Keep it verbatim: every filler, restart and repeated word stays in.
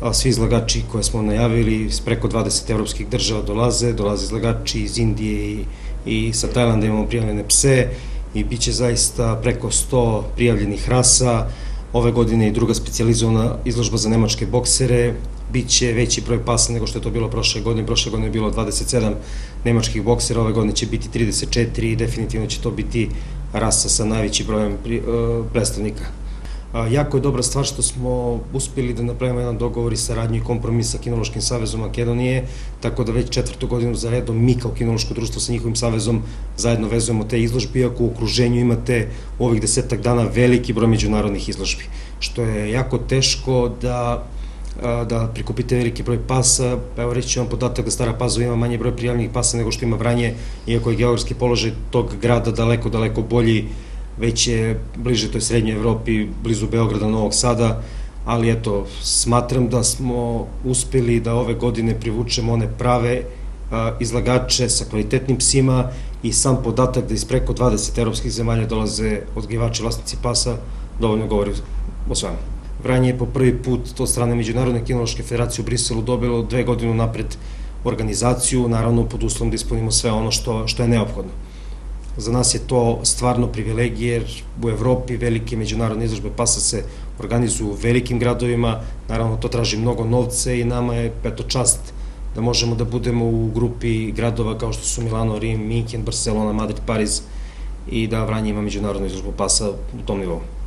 svi izlagači koje smo najavili iz preko dvadeset evropskih država dolaze, dolaze izlagači iz Indije i, i sa Tajlanda imamo prijavljene pse i bit će zaista preko sto prijavljenih rasa. Ove godine i druga specijalizovana izložba za nemačke boksere, bit će veći broj pasa nego što je to bilo prošle godine. Prošle godine je bilo dvadeset sedam nemačkih boksera, ove godine će biti trideset četiri i definitivno će to biti rasa sa najvećim brojem predstavnika. Jako je dobra stvar što smo uspeli da napravimo jedan dogovor i saradnju i kompromis sa Kinološkim savezom Makedonije, tako da već četvrtu godinu za redom mi kao kinološko društvo sa njihovim savezom zajedno vezujemo te izložbe, iako u okruženju imate u ovih desetak dana veliki broj međunarodnih izložbi, što je jako teško da da prikupite veliki broj pasa. Evo reći ću vam podatak da Stara Pazova ima manje broj prijavljenih pasa nego što ima Vranje, iako je geografski položaj tog grada daleko, daleko bolji, već je bliže toj srednjoj Evropi, blizu Beograda, Novog Sada, ali eto, smatram da smo uspeli da ove godine privučemo one prave izlagače sa kvalitetnim psima i sam podatak da iz preko dvadeset evropskih zemalja dolaze odgajivači, vlasnici pasa, dovoljno govori o svemu. Vranje je po prvi put od strane Međunarodne kinološke federacije u Briselu dobilo dve godine napred organizaciju, naravno pod uslovom da ispunimo sve ono što, što je neophodno. Za nas je to stvarno privilegije, jer u Evropi velike međunarodne izložbe pasa se organizuju u velikim gradovima, naravno to traži mnogo novca i nama je eto čast da možemo da budemo u grupi gradova kao što su Milano, Rim, Minhen, Barcelona, Madrid, Pariz i da Vranje ima međunarodnu izložbu pasa u tom nivou.